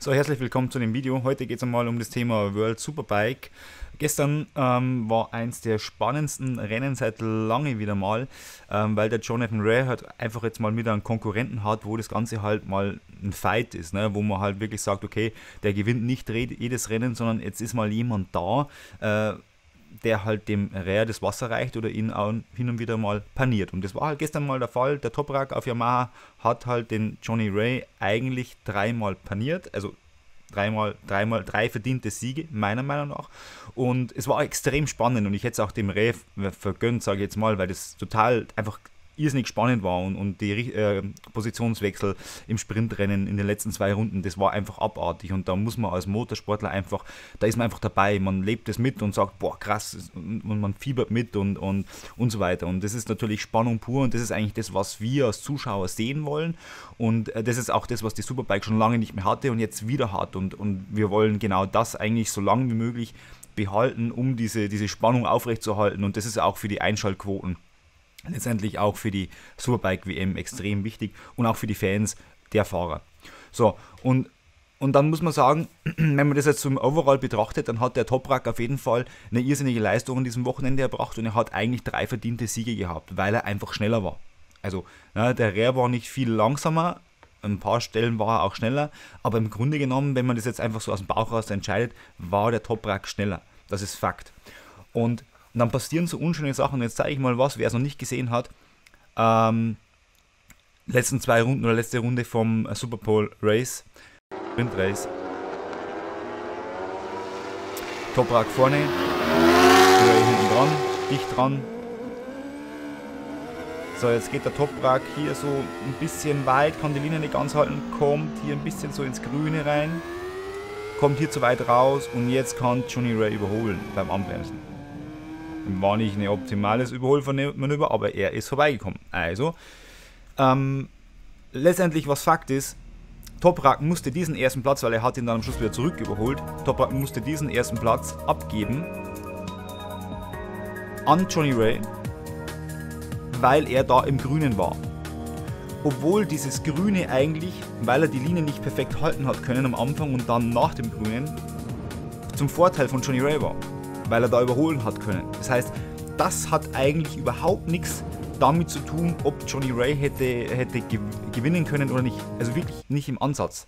So, herzlich willkommen zu dem Video. Heute geht es einmal um das Thema World Superbike. Gestern war eins der spannendsten Rennen seit lange wieder mal, weil der Jonathan Rea halt einfach jetzt mal wieder einen Konkurrenten hat, wo das Ganze halt mal ein Fight ist, ne? Wo man halt wirklich sagt, okay, der gewinnt nicht jedes Rennen, sondern jetzt ist mal jemand da, der halt dem Rea das Wasser reicht oder ihn auch hin und wieder mal paniert. Und das war halt gestern mal der Fall. Der Toprak auf Yamaha hat halt den Johnny Rea eigentlich dreimal paniert, also drei verdiente Siege, meiner Meinung nach. Und es war extrem spannend und ich hätte es auch dem Rea vergönnt, sage ich jetzt mal, weil das total einfach irrsinnig spannend war und die Positionswechsel im Sprintrennen in den letzten 2 Runden, das war einfach abartig und da muss man als Motorsportler einfach, da ist man einfach dabei, man lebt es mit und sagt, boah krass, und man fiebert mit und so weiter und das ist natürlich Spannung pur und das ist eigentlich das, was wir als Zuschauer sehen wollen und das ist auch das, was die Superbike schon lange nicht mehr hatte und jetzt wieder hat und wir wollen genau das eigentlich so lange wie möglich behalten, um diese Spannung aufrechtzuerhalten und das ist auch für die Einschaltquoten letztendlich auch für die Superbike WM extrem wichtig und auch für die Fans der Fahrer. So, und dann muss man sagen, wenn man das jetzt zum Overall betrachtet, dann hat der Toprak auf jeden Fall eine irrsinnige Leistung an diesem Wochenende erbracht und er hat eigentlich 3 verdiente Siege gehabt, weil er einfach schneller war. Also, ja, der Rea war nicht viel langsamer, an ein paar Stellen war er auch schneller, aber im Grunde genommen, wenn man das jetzt einfach so aus dem Bauch raus entscheidet, war der Toprak schneller. Das ist Fakt. Und dann passieren so unschöne Sachen. Jetzt zeige ich mal was, wer es noch nicht gesehen hat. Letzten 2 Runden oder letzte Runde vom Superpole Race. Sprint Race. Toprak vorne. Hinten dran. Dicht dran. So, jetzt geht der Toprak hier so ein bisschen weit. Kann die Linie nicht ganz halten. Kommt hier ein bisschen so ins Grüne rein. Kommt hier zu weit raus. Und jetzt kann Johnny Rea überholen beim Anbremsen. War nicht ein optimales Überholmanöver, aber er ist vorbeigekommen. Also, letztendlich was Fakt ist, Toprak musste diesen ersten Platz, weil er hat ihn dann am Schluss wieder zurück überholt, Toprak musste diesen ersten Platz abgeben an Johnny Rea, weil er da im Grünen war. Obwohl dieses Grüne eigentlich, weil er die Linie nicht perfekt halten hat können am Anfang und dann nach dem Grünen, zum Vorteil von Johnny Rea war. Weil er da überholen hat können. Das heißt, das hat eigentlich überhaupt nichts damit zu tun, ob Johnny Rea hätte gewinnen können oder nicht. Also wirklich nicht im Ansatz.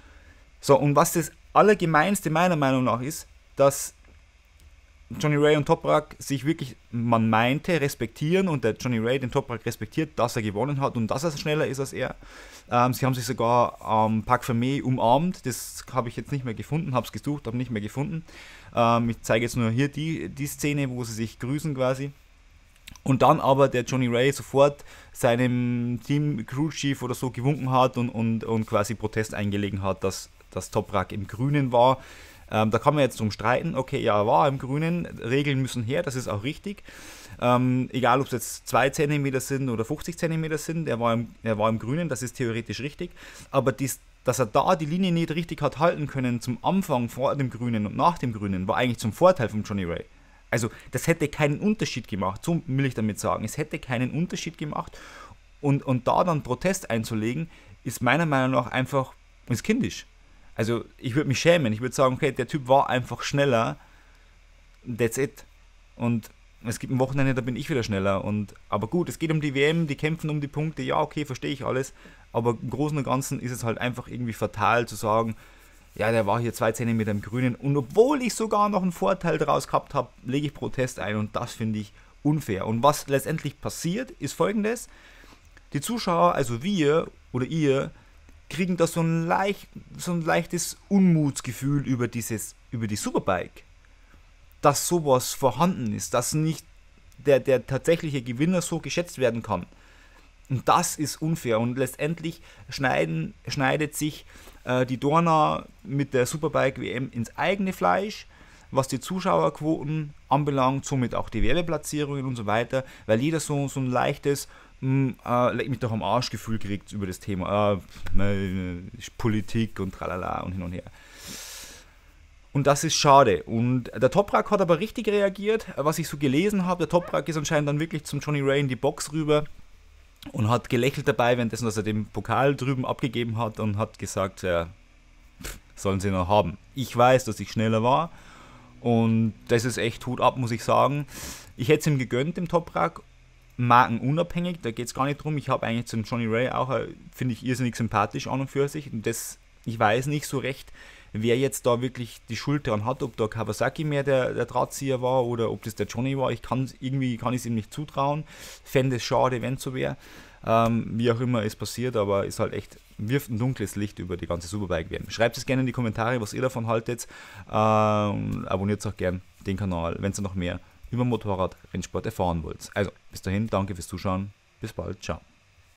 So, und was das Allergemeinste meiner Meinung nach ist, dass Johnny Rea und Toprak sich wirklich, man meinte, respektieren und der Johnny Rea den Toprak respektiert, dass er gewonnen hat und dass er schneller ist als er. Sie haben sich sogar am Parc Fermé umarmt, das habe ich jetzt nicht mehr gefunden, habe es gesucht, habe nicht mehr gefunden. Ich zeige jetzt nur hier die Szene, wo sie sich grüßen quasi. Und dann aber der Johnny Rea sofort seinem Team Crew Chief oder so gewunken hat und quasi Protest eingelegt hat, dass das Toprak im Grünen war. Da kann man jetzt drum streiten, okay, ja, er war im Grünen, Regeln müssen her, das ist auch richtig. Egal, ob es jetzt 2 cm sind oder 50 cm sind, er war im Grünen, das ist theoretisch richtig. Aber dass er da die Linie nicht richtig hat halten können zum Anfang vor dem Grünen und nach dem Grünen, war eigentlich zum Vorteil von Johnny Rea. Also das hätte keinen Unterschied gemacht, so will ich damit sagen. Es hätte keinen Unterschied gemacht und da dann Protest einzulegen, ist meiner Meinung nach einfach ist kindisch. Also ich würde mich schämen, ich würde sagen, okay, der Typ war einfach schneller, that's it. Und es gibt ein Wochenende, da bin ich wieder schneller. Aber gut, es geht um die WM, die kämpfen um die Punkte, ja okay, verstehe ich alles. Aber im Großen und Ganzen ist es halt einfach irgendwie fatal zu sagen, ja, der war hier 2 cm im Grünen. Und obwohl ich sogar noch einen Vorteil daraus gehabt habe, lege ich Protest ein und das finde ich unfair. Und was letztendlich passiert, ist folgendes. Die Zuschauer, also wir oder ihr, kriegen da so ein leichtes Unmutsgefühl über die Superbike, dass sowas vorhanden ist, dass nicht der tatsächliche Gewinner so geschätzt werden kann. Und das ist unfair und letztendlich schneidet sich die Dorna mit der Superbike WM ins eigene Fleisch, was die Zuschauerquoten anbelangt, somit auch die Werbeplatzierungen und so weiter, weil jeder so ein leichtes leck mich doch am Arsch Gefühl kriegt über das Thema Politik und tralala und hin und her. Und das ist schade. Und der Toprak hat aber richtig reagiert, was ich so gelesen habe. Der Toprak ist anscheinend dann wirklich zum Johnny Rea in die Box rüber und hat gelächelt dabei, währenddessen, dass er den Pokal drüben abgegeben hat und hat gesagt, ja, sollen sie noch haben. Ich weiß, dass ich schneller war und das ist echt Hut ab, muss ich sagen. Ich hätte es ihm gegönnt, dem Toprak, markenunabhängig, da geht es gar nicht drum. Ich habe eigentlich zum Johnny Ray auch, finde ich, irrsinnig sympathisch an und für sich. Und das, ich weiß nicht so recht, wer jetzt da wirklich die Schuld daran hat, ob da Kawasaki mehr der Drahtzieher war oder ob das der Johnny war. Irgendwie kann ich es ihm nicht zutrauen. Fände es schade, wenn es so wäre. Wie auch immer es passiert, aber ist halt echt, wirft ein dunkles Licht über die ganze Superbike-WM. Schreibt es gerne in die Kommentare, was ihr davon haltet. Abonniert auch gerne den Kanal, wenn ihr noch mehr über Motorrad-Rennsport erfahren wollt. Also, bis dahin, danke fürs Zuschauen. Bis bald. Ciao.